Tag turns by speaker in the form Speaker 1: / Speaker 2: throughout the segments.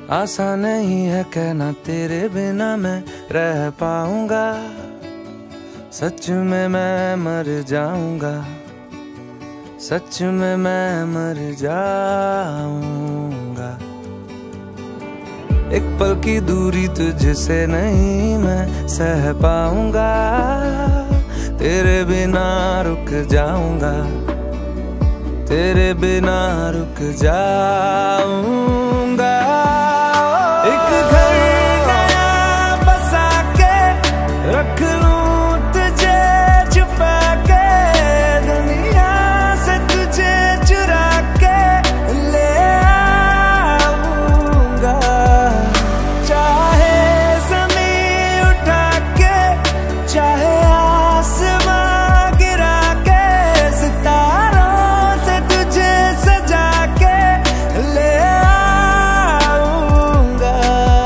Speaker 1: आसान नहीं है कहना तेरे बिना मैं रह पाऊंगा। सच में मैं मर जाऊंगा, सच में मैं मर जाऊंगा। एक पल की दूरी तुझसे नहीं मैं सह पाऊंगा। तेरे बिना रुक जाऊंगा, तेरे बिना रुक जाऊंगा। एक घर नया बसा के रख लूं तुझे छुपा के, दुनिया से तुझे चुरा के ले आऊंगा। चाहे ज़मीन उठा के, चाहे आसमां गिरा के, सितारों से तुझे सजा के ले आऊंगा।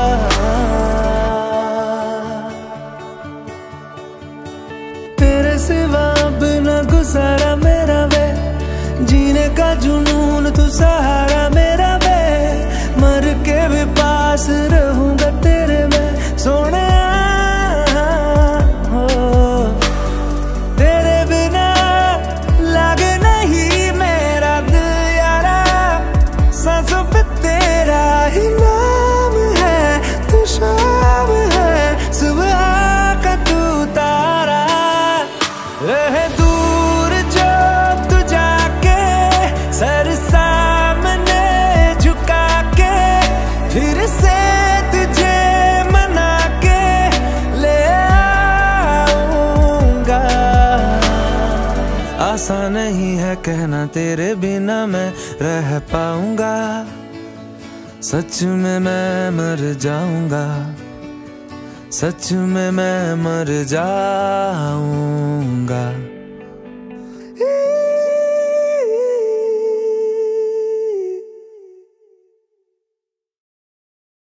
Speaker 1: तेरे सिवा बिना गुजारा मेरा वे, जीने का जुनून तू सहारा मेरा वे। मर के भी पास रहूंगा तेरे मैं सोने हो। तेरे बिना लागे नहीं मेरा दिल यारा, सांसों पे तेरा ही नाम है। तू शाम है सुबह का तू तारा, रहे दूर जो तू जाके, सर सामने झुका के, फिर से तुझे मना के ले आऊंगा। आसान नहीं है कहना तेरे बिना मैं रह पाऊंगा। सच में मैं मर जाऊंगा, सच में मैं मर जाऊंगा।